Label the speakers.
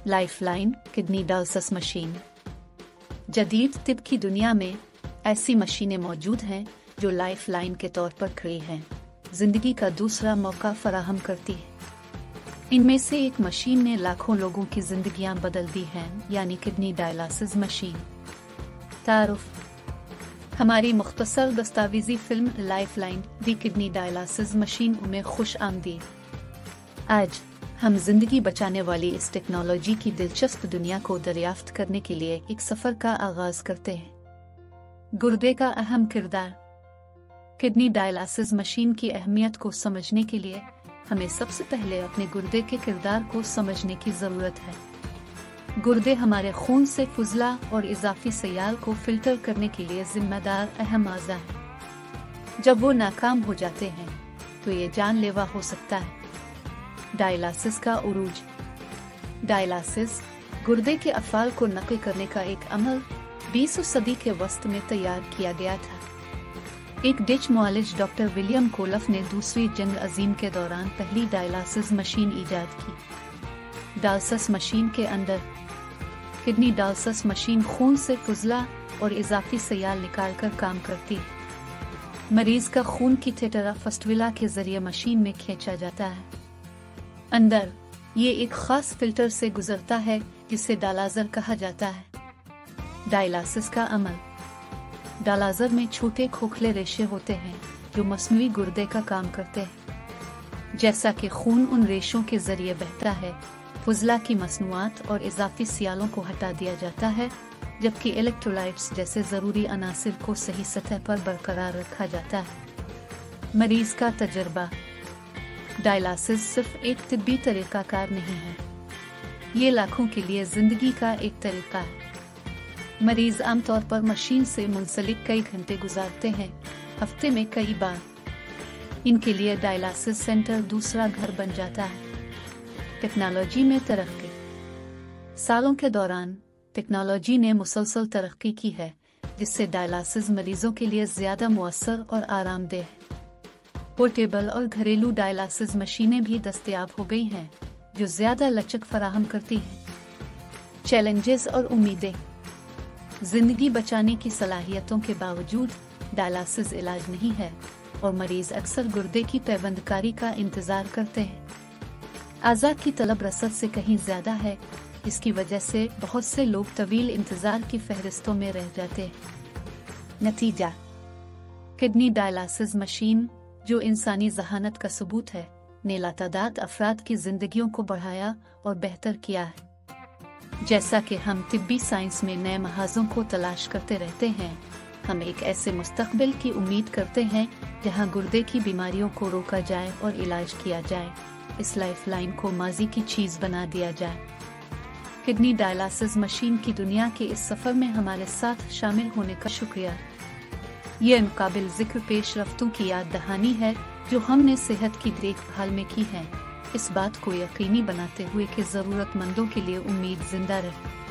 Speaker 1: Lifeline kidney dialysis machine. जदीद तिब की दुनिया में ऐसी मशीनें मौजूद हैं जो लाइफलाइन के तौर पर खड़ी हैं, जिंदगी का दूसरा मौका फराहम करती है। इनमें से एक मशीन ने लाखों लोगों की जिंदगियां बदल दी हैं, यानी किडनी डायलिसिस मशीन। तारुफ हमारी मुख्तसर दस्तावेजी film lifeline the kidney dialysis machine में खुश आमदीद। आज हम जिंदगी बचाने वाली इस टेक्नोलॉजी की दिलचस्प दुनिया को दरियाफ्त करने के लिए एक सफर का आगाज करते हैं। गुर्दे का अहम किरदार। किडनी डायलिसिस मशीन की अहमियत को समझने के लिए हमें सबसे पहले अपने गुर्दे के किरदार को समझने की जरूरत है। गुर्दे हमारे खून से फुजला और इजाफी सयाल को फिल्टर करने के लिए जिम्मेदार अहम आज़ा है। जब वो नाकाम हो जाते हैं तो ये जानलेवा हो सकता है। डायलिसिस का उरूज। डायलिसिस गुर्दे के अफ़ाल को नकल करने का एक अमल 20वीं सदी के वस्त में तैयार किया गया था। एक डच मुआलिज डॉक्टर विलियम कोलफ ने दूसरी जंग अजीम के दौरान पहली डायलिसिस मशीन ईजाद की। डायलिसिस मशीन के अंदर किडनी डायलिसिस मशीन खून से फुजला और इजाफी सयाल निकालकर काम करती है। मरीज का खून की थेटरा फस्टविला के जरिए मशीन में खींचा जाता है। अंदर ये एक खास फिल्टर से गुजरता है जिसे डायलाइजर कहा जाता है। डायलिसिस का अमल। डायलाइजर में छोटे खोखले रेशे होते हैं जो मस्नूई गुर्दे का काम करते हैं। जैसा कि खून उन रेशों के जरिए बहता है, फुजला की मसनूआत और इजाफी सियालों को हटा दिया जाता है, जबकि इलेक्ट्रोलाइट्स जैसे जरूरी अनासिर को सही सतह पर बरकरार रखा जाता है। मरीज का तजर्बा। डायलिसिस सिर्फ एक तिब्बी तरीकाकार नहीं है, ये लाखों के लिए जिंदगी का एक तरीका है। मरीज आमतौर पर मशीन से मुंसलिक कई घंटे गुजारते हैं, हफ्ते में कई बार। इनके लिए डायलिसिस सेंटर दूसरा घर बन जाता है। टेक्नोलॉजी में तरक्की। सालों के दौरान टेक्नोलॉजी ने मुसलसल तरक्की की है, जिससे डायलिसिस मरीजों के लिए ज्यादा मुअस्सर और आरामदेह है। पोर्टेबल और घरेलू डायलिसिस मशीनें भी दस्तयाब हो गई हैं, जो ज्यादा लचक फराहम करती हैं। चैलेंजेस और उम्मीदें। जिंदगी बचाने की सलाहियतों के बावजूद डायलिसिस इलाज नहीं है और मरीज अक्सर गुर्दे की पैबंदकारी का इंतजार करते हैं। आज़ा की तलब रसद से कहीं ज्यादा है, इसकी वजह से बहुत से लोग तवील इंतजार की फहरिस्तों में रह जाते हैं। नतीजा। किडनी डायलिसिस मशीन, जो इंसानी जहानत का सबूत है, ने लातादाद अफराद की जिंदगियों को बढ़ाया और बेहतर किया है। जैसा कि हम तिब्बी साइंस में नए महाजों को तलाश करते रहते हैं, हम एक ऐसे मुस्तकबिल की उम्मीद करते हैं जहां गुर्दे की बीमारियों को रोका जाए और इलाज किया जाए। इस लाइफलाइन को माजी की चीज बना दिया जाए। किडनी डायलिसिस मशीन की दुनिया के इस सफर में हमारे साथ शामिल होने का शुक्रिया। ये काबिल जिक्र पेशरफ्तों की याद दहानी है जो हमने सेहत की देखभाल में की है, इस बात को यकीनी बनाते हुए कि जरूरतमंदों के लिए उम्मीद जिंदा रहे।